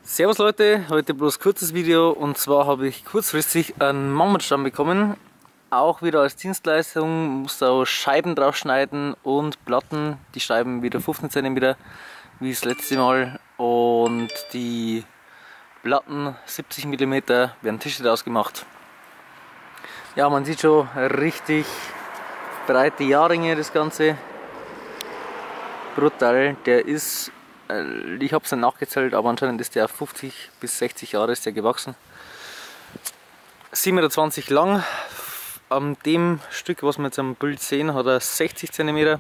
Servus Leute, heute bloß kurzes Video und zwar habe ich kurzfristig einen Mammutstamm bekommen. Auch wieder als Dienstleistung, musste auch Scheiben drauf schneiden und Platten. Die Scheiben wieder 15 cm wie das letzte Mal und die Platten 70 mm werden Tische draus gemacht. Ja, man sieht schon richtig breite Jahrringe, das Ganze. Brutal, der ist, ich habe es nicht nachgezählt, aber anscheinend ist der auf 50 bis 60 Jahre ist der gewachsen. 7,20 Meter lang, an dem Stück, was wir jetzt am Bild sehen, hat er 60 cm.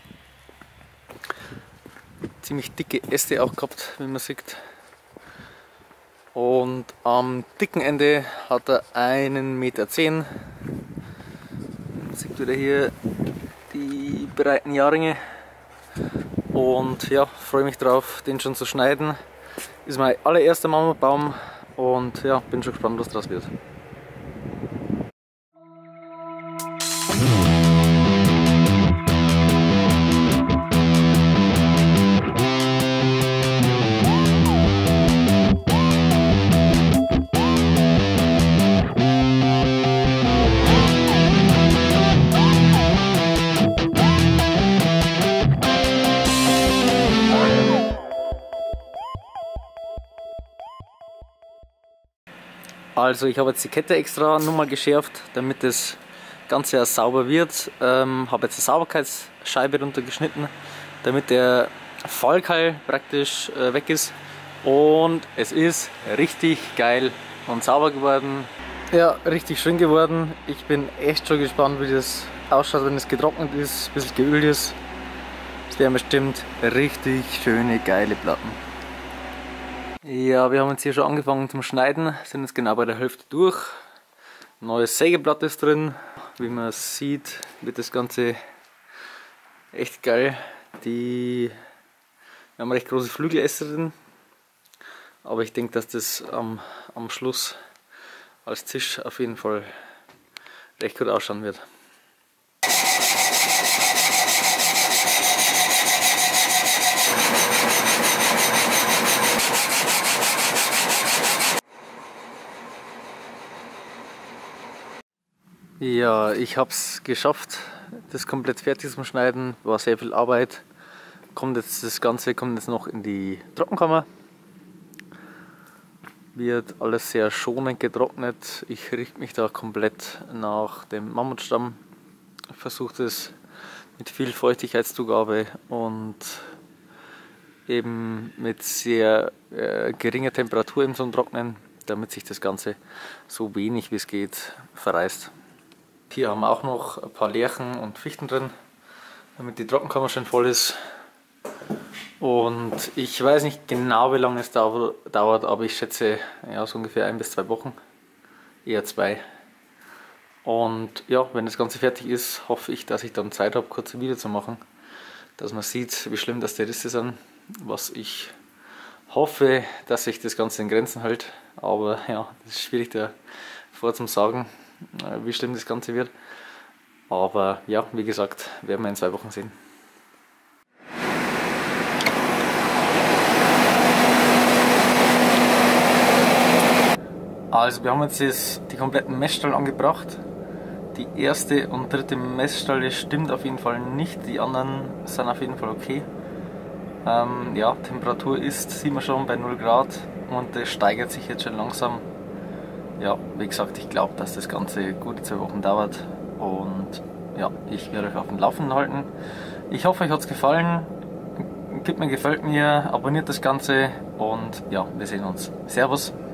Ziemlich dicke Äste auch gehabt, wie man sieht. Und am dicken Ende hat er 1,10 Meter. Man sieht wieder hier die breiten Jahrringe. Und ja, freue mich drauf, den schon zu schneiden. Ist mein allererster Mammutbaum und ja, bin schon gespannt, was draus wird. Also ich habe jetzt die Kette extra nochmal geschärft, damit das Ganze ja sauber wird. Habe jetzt eine Sauberkeitsscheibe runtergeschnitten, damit der Fallkeil praktisch weg ist. Und es ist richtig geil und sauber geworden. Ja, richtig schön geworden. Ich bin echt schon gespannt, wie das ausschaut, wenn es getrocknet ist, ein bisschen geölt ist. Das werden bestimmt richtig schöne, geile Platten. Ja, wir haben jetzt hier schon angefangen zum Schneiden, sind jetzt genau bei der Hälfte durch. Neues Sägeblatt ist drin. Wie man sieht, wird das Ganze echt geil. Wir haben recht große Flügeläste drin, aber ich denke, dass das am Schluss als Tisch auf jeden Fall recht gut ausschauen wird. Ja, ich habe es geschafft, das komplett fertig zum Schneiden, war sehr viel Arbeit. Das Ganze kommt jetzt noch in die Trockenkammer. Wird alles sehr schonend getrocknet. Ich richte mich da komplett nach dem Mammutstamm. Versuche es mit viel Feuchtigkeitszugabe und eben mit sehr geringer Temperatur im zum Trocknen, damit sich das Ganze so wenig wie es geht verreißt. Hier haben wir auch noch ein paar Lärchen und Fichten drin, damit die Trockenkammer schön voll ist. Und ich weiß nicht genau, wie lange es dauert, aber ich schätze ja, so ungefähr 1 bis 2 Wochen, eher 2. Und ja, wenn das Ganze fertig ist, hoffe ich, dass ich dann Zeit habe, kurz ein Video zu machen, dass man sieht, wie schlimm das die Risse sind. Was ich hoffe, dass sich das Ganze in Grenzen hält, aber ja, das ist schwierig davor zu sagen, wie schlimm das Ganze wird. Aber ja, wie gesagt, werden wir in 2 Wochen sehen. Also wir haben jetzt die kompletten Messstallen angebracht. Die erste und dritte Messstalle stimmt auf jeden Fall nicht, die anderen sind auf jeden Fall okay. Ja, Temperatur ist, sieht man schon, bei 0 Grad und das steigert sich jetzt schon langsam. Ja, wie gesagt, ich glaube, dass das Ganze gute 2 Wochen dauert und ja, ich werde euch auf dem Laufenden halten. Ich hoffe, euch hat es gefallen. Gefällt mir, abonniert das Ganze und ja, wir sehen uns. Servus!